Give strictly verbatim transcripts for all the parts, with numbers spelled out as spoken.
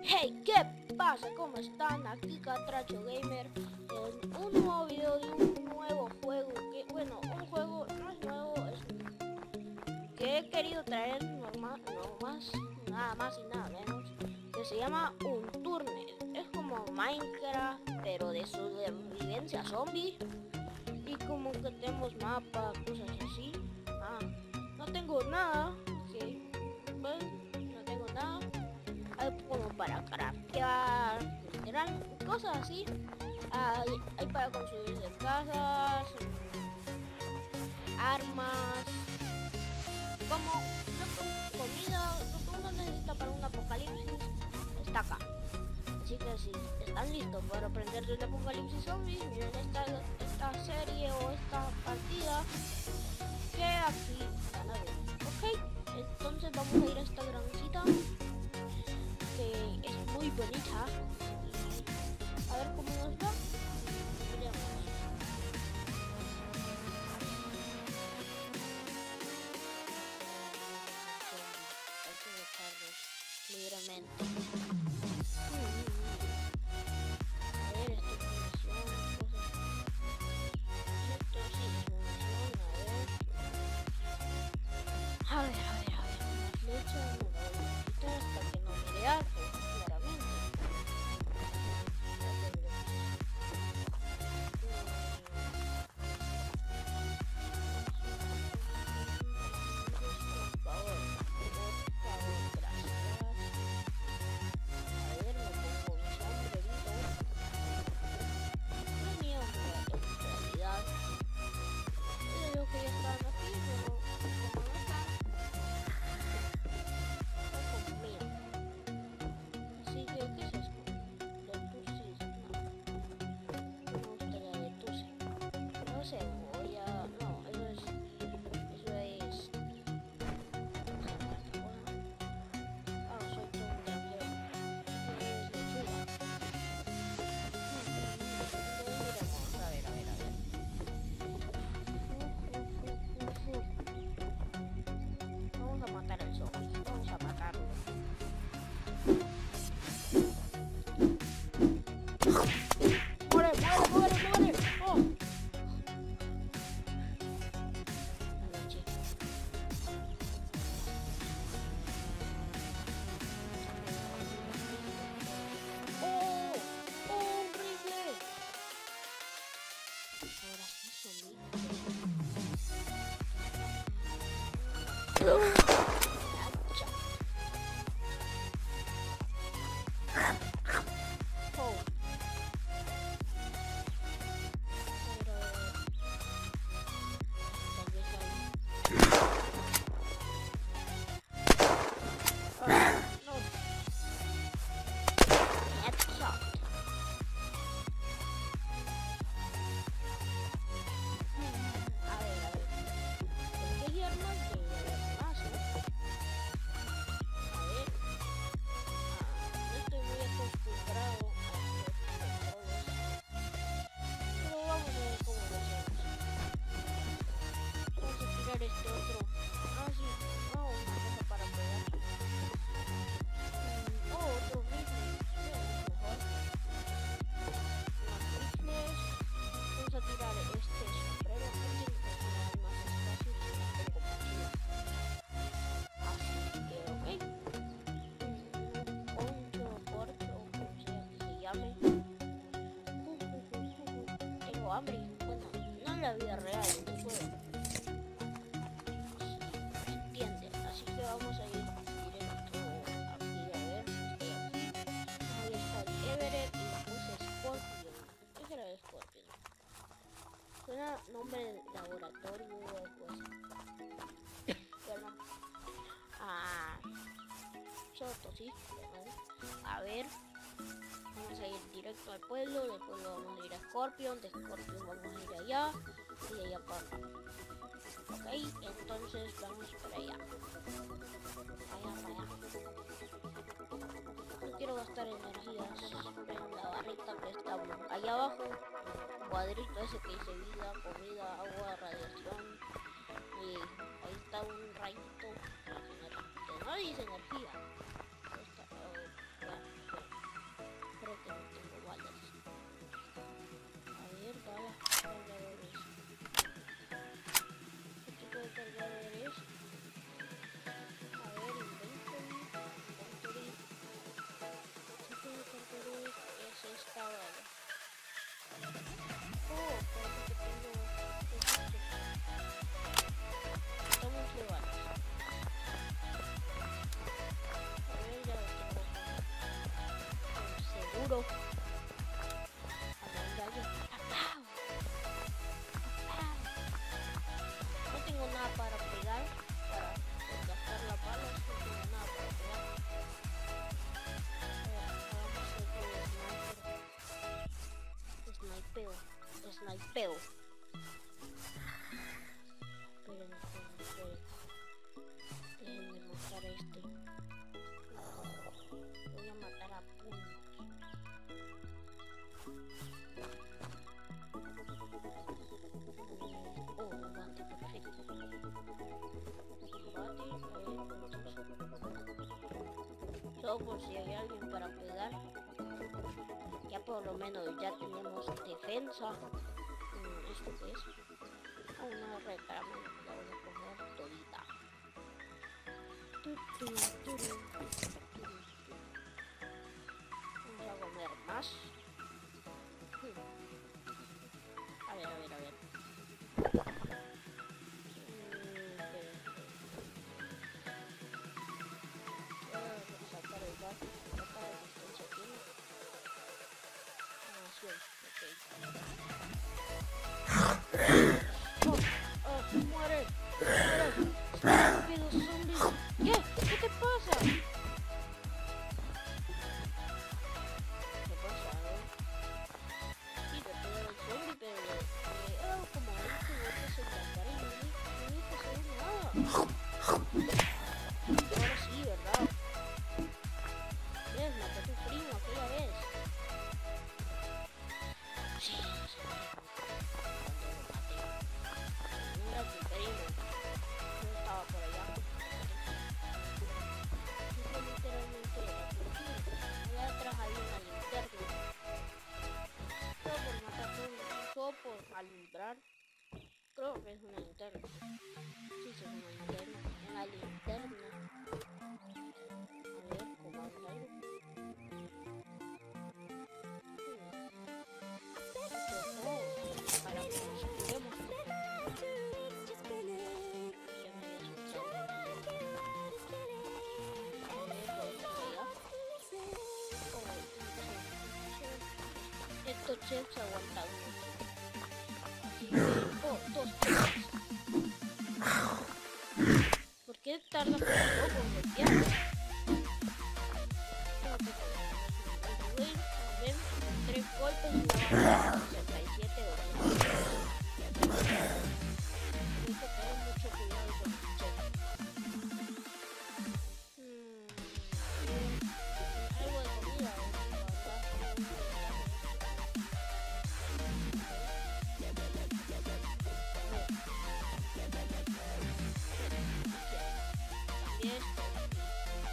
Hey, ¿qué pasa? ¿Cómo están? Aquí Catracho Gamer en un nuevo video de un nuevo juego que, bueno, un juego no es nuevo, es que he querido traer normal, no más, nada más y nada menos, que se llama Unturne. Es como Minecraft, pero de sobrevivencia zombie, y como que tenemos mapas, cosas así. Ah, no tengo nada, que, pues, no tengo nada. Hay como para craftear, literal, cosas así. Hay, hay para construir casas, armas, como lo que- comida, lo que uno necesita para un apocalipsis está acá. Así que si están listos para aprender del apocalipsis zombie, miren esta, esta serie o esta partida que aquí van a ver. Ok, entonces vamos a ir a esta granjita que es muy bonita y a ver cómo nos va. Miremos. Hay que dejarlos libremente. A ver, esto es munición, cosas. Esto sí es munición, a ver. A ver, a ver, a ver. Una flecha, me la voy a quitar hasta que no mire algo, claramente. Cebolla, no, eso es, eso es, ah, soy todo un granjero, es lechuga. Entonces miremos, a ver, a ver, a ver. Uf, uf, uf, uf. Vamos a matar al zombie, vamos a matarlo. ¡Muere, muere, muere, muere! ¡Oh! Ahora sí, zombie. Oh. Este otro. Ah, sí. No, una cosa para pegar. Mm, oh, otro rifle. Sí, es mejor. Más rifles. Vamos a tirar este sombrero porque hay más espacio si no tengo mochila. Así que, ok. Un poncho, corcho, como sea que se llame. Uh, uh, uh, uh, uh. Tengo hambre. Bueno, no en la vida real, en el juego. Así que vamos a ir directo aquí, a ver, estoy aquí. Ahí está el Everett y le puse Scorpion. ¿Qué será el Scorpion? Suena nombre de laboratorio o algo así. Bueno, ah, Soto, sí. Bueno, a ver, vamos a ir directo al pueblo, del pueblo vamos a ir a Scorpion, de Scorpion vamos a ir allá y de allá para acá. Ok, entonces vamos para allá. Allá, para allá. No quiero gastar energías en la barrita que está allá abajo. Un cuadrito ese que dice vida, comida, agua, radiación. Y ahí está un rayito que no dice energía. Está, oh, bueno, duro. No tengo nada para pegar, para gastar la bala, no tengo nada para pegar. Snipeo, snipeo. Esperen, esperen, esperen. Déjenme matar a este. Voy a matar a puños. Oh, un bate, perfecto. Bate, solo por si hay alguien para pegar. Ya por lo menos ya tenemos defensa. ¿Esto qué es? Oh, una red para mí. La voy a comer todita. Vamos a comer más. A ver, a ver, a ver. Voy a sacar el gas. ¿Cuánta resistencia tiene? Oh, oh, muere, muere, estúpidos zombies. ¿Qué? ¿Qué te pasa? ¿Qué pasa? Sí, te pega el zombie, pero eh, oh, como este golpe se encantará y no ni te hacer nada. Ahora sí, ¿verdad? ¿Ves? Maté a tu primo aquella vez. Sí, no sé. Mira tu primo. No estaba por allá. Yo literalmente era tu primo. Allá atrás hay una linterna. Solo por matar zombies, solo por alumbrar. Creo que es una linterna. Sí, sí, es una linterna. En la linterna. A ver, ¿cómo hago algo? Para que nos juguemos. Ya me había asustado. A ver, ¿podemos pegar? Oh, estos chefs aguantan mucho. Oh, dos chefs. ¿Por qué tarda tan poco en golpear? Tres golpes y una bala sesenta y siete doscientos. Hay que tener mucho cuidado con el chef. Hmm, algo de comida, También esto.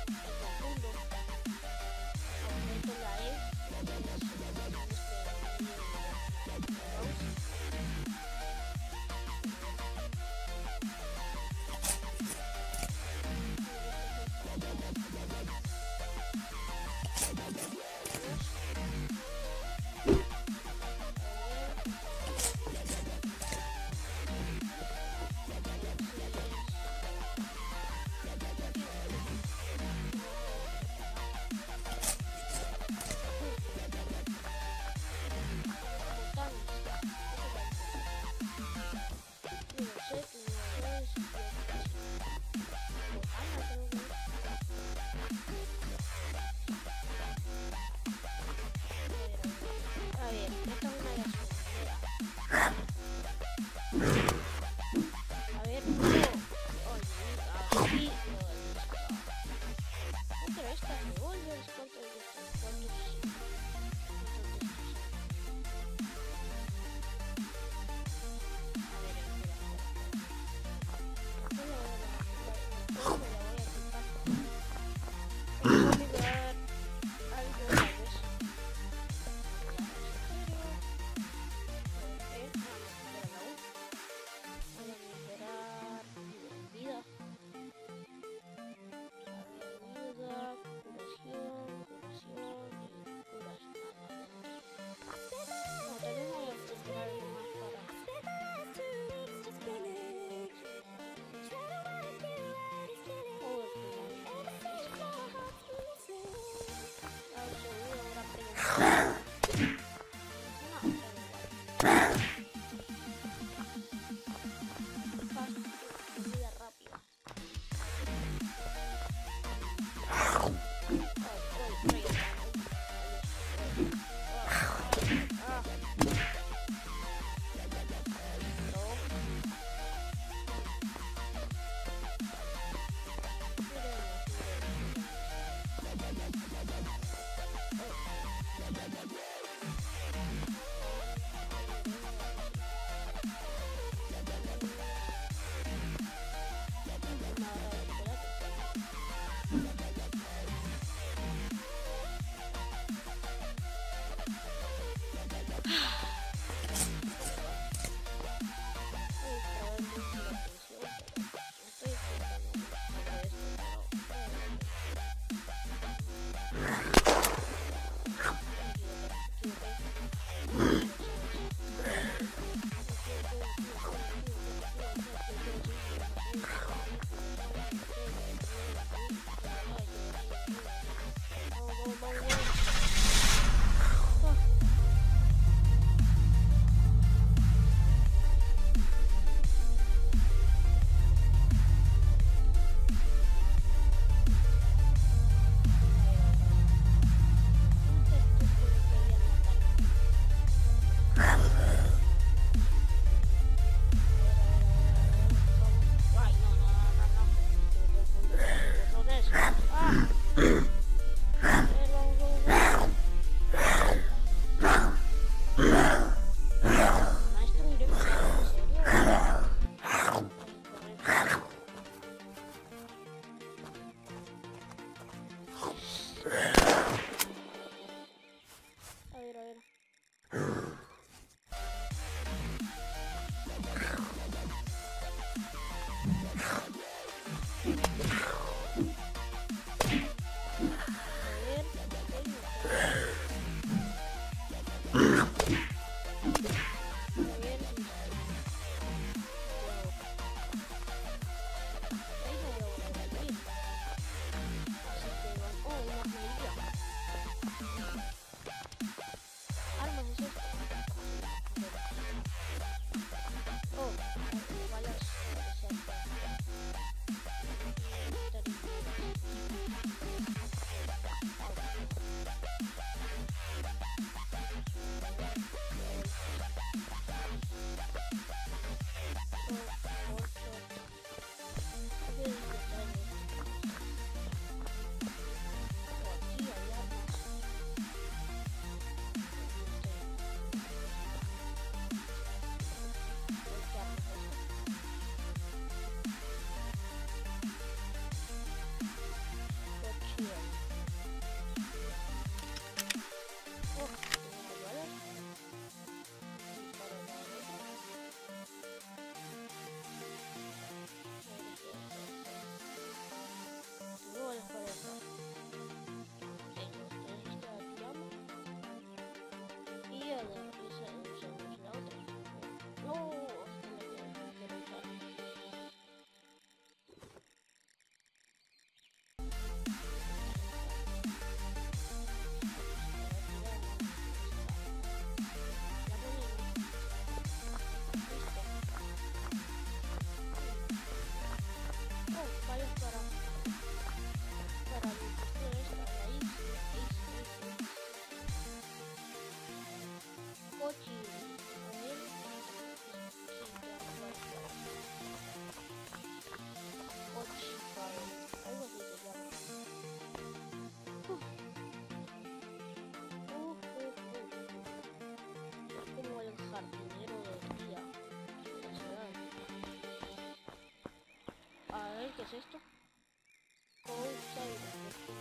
A ver, ¿qué es esto? Outsider.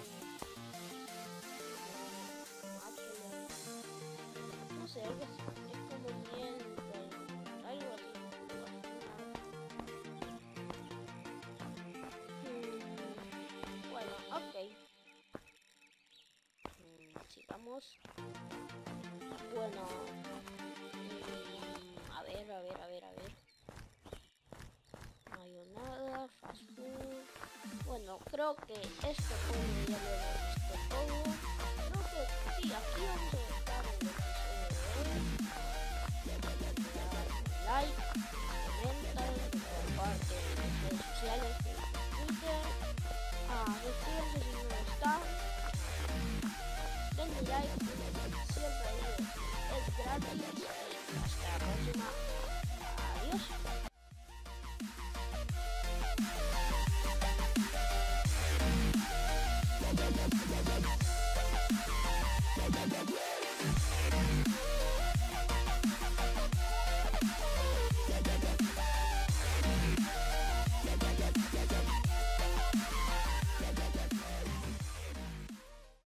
No sé, algo así. Es como miel, algo así. Hmm, bueno, ok. Hmm, sigamos. Bueno. Hmm, a ver, a ver, a ver, a ver. No hay nada, fast food. Bueno, creo que esto fue ya lo hemos visto todo. Creo que sí, aquí vamos a dejar el episodio de hoy. Like, comenten, comparten en las redes sociales, en Twitter. Ah, suscríbanse si no lo están. Denle like, siempre ahí es gratis. Y hasta la próxima. Adiós.